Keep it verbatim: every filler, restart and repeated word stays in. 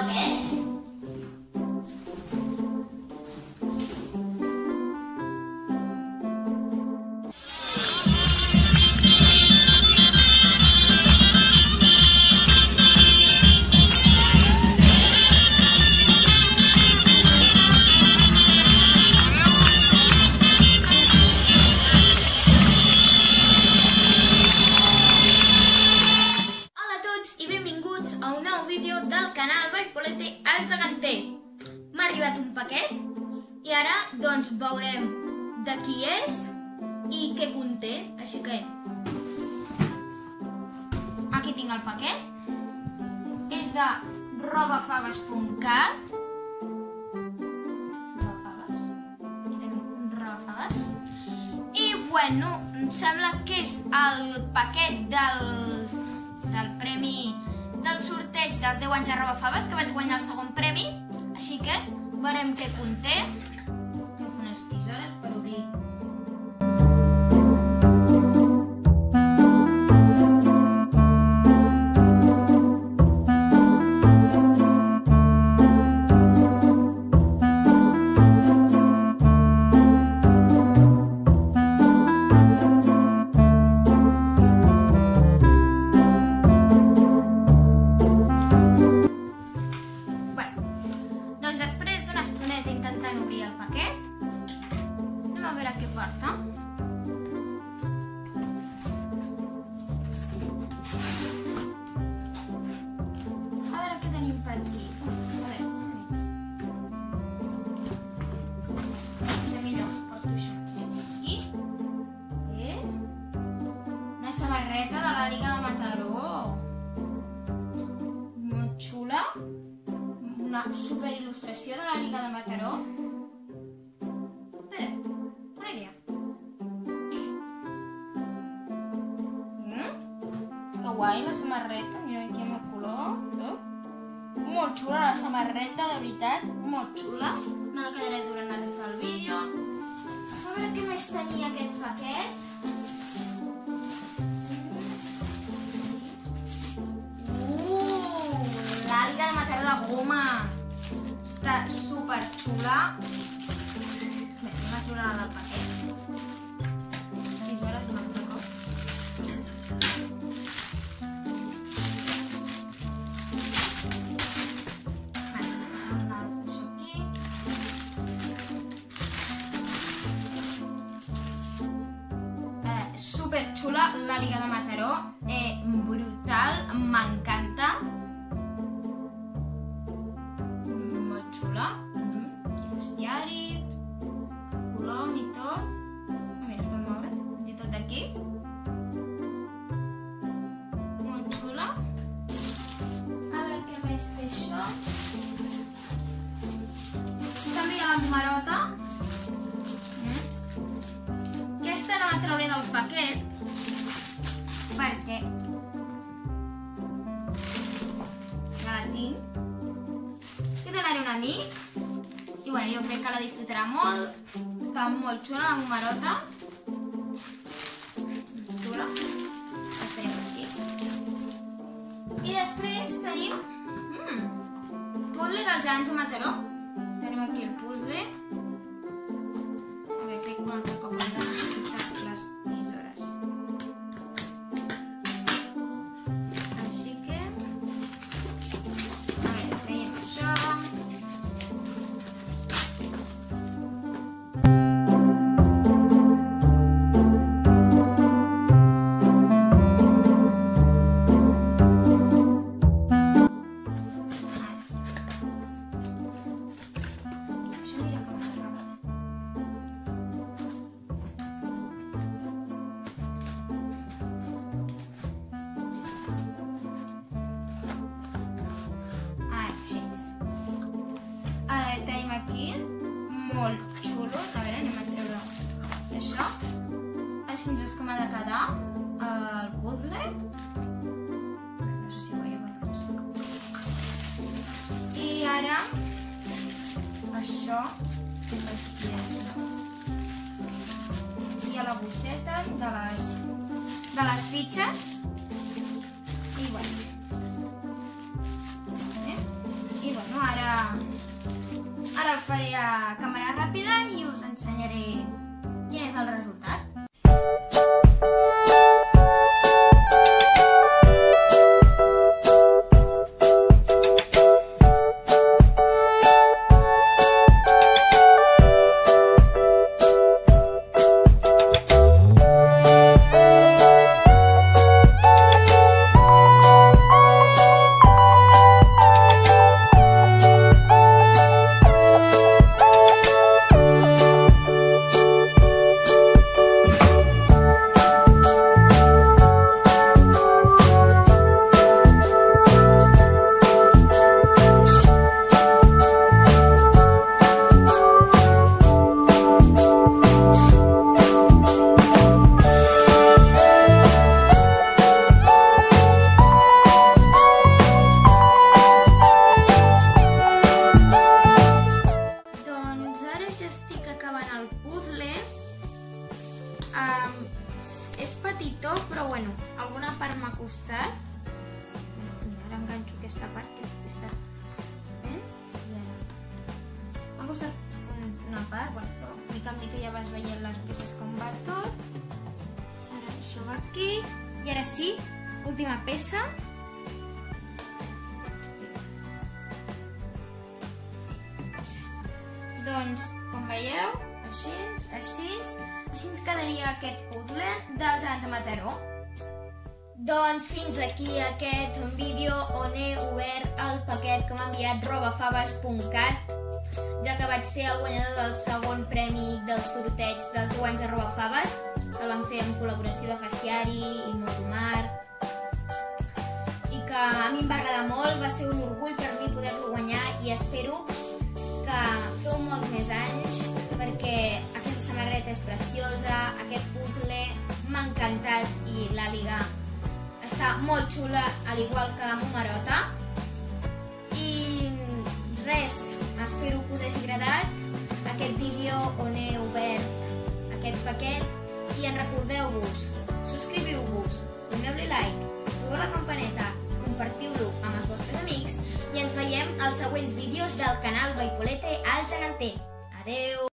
paquet. M'ha arribat un paquet i ara doncs veurem de qui és i què conté, així que aquí tinc el paquet, és de robafaves punt cat, robafaves, aquí tenim robafaves, i bueno, em sembla que és el paquet del, del premi del sorteig dels deu anys de robafaves, que vaig guanyar el segon premi. Així que veurem què conté. Hem fet unes tisores per obrir. Després d'una estoneta intentant obrir el paquet, anem a veure què porta. A veure què tenim per aquí. A veure, de millor, porto això. I és una samarreta de la Liga de Mataró. Molt xula. Una super il·lustració de la Liga de Mataró. Espera, una idea. Mm? Que guai la samarreta, mira aquí amb el color, tot. Molt xula la samarreta, de veritat, molt xula. Me la quedaré durant la resta del vídeo. A veure què més tenia aquest paquet. La Liga de Mataró de goma. Està super xula. Bé, anem a treure-la del paquet. Tisores un altre cop. Bé, les deixo aquí. Eh, super xula la Liga de Mataró. Eh, brutal, m'encanta. Aquí bestiari, colom i tot. Mira, es pot moure, i tot d'aquí. Molt xula. A veure què més té això. També hi ha la numerota. Aquesta no la trauré del paquet perquè ja la tinc. Donaré un amic i bueno, jo crec que la disfrutarà molt. Està molt xula la numerota. Xula. La tenim aquí. I després tenim mm, puzzle dels anys de Mataró. Tenim aquí el puzzle. A veure, crec que un altre cop hem de necessitar les tisores. Així que a veure, veiem això. Tenim aquí, molt xulo. A veure, anem a treure això. Així és com ha de quedar el puzzle. No sé si ho veieu bé. I ara, això, hi ha la bosseta de les, de les fitxes. I bueno. I bueno. faré a càmera ràpida i us ensenyaré quin és el resultat. Um, és petitó, però bueno, alguna part m'ha costat. Ara enganxo aquesta part, que està... Eh? I ara... M'ha costat una part, bueno, però mica en mica ja vas veient les peces com va tot. Ara això va aquí. I ara sí, última peça. Doncs, com veieu, així, així, així ens quedaria aquest puzzle dels gegants de Mataró. Doncs fins aquí aquest vídeo on he obert el paquet que m'ha enviat robafaves punt cat, ja que vaig ser el guanyador del segon premi del sorteig dels deu anys de Robafaves, que el vam fer en col·laboració de Festiari i Motomar, i que a mi em va agradar molt, va ser un orgull per mi poder-lo guanyar i espero que feu molts més anys, perquè aquesta samarreta és preciosa, aquest puzzle m'ha encantat i l'àliga està molt xula, al igual que la Momerota. I res, espero que us hagi agradat aquest vídeo on he obert aquest paquet i en recordeu-vos, subscriviu-vos, doneu-li like, activeu la campaneta, compartiu-lo amb els vostres amics i ens veiem als següents vídeos del canal Vaicolete al Geganter. Adeu!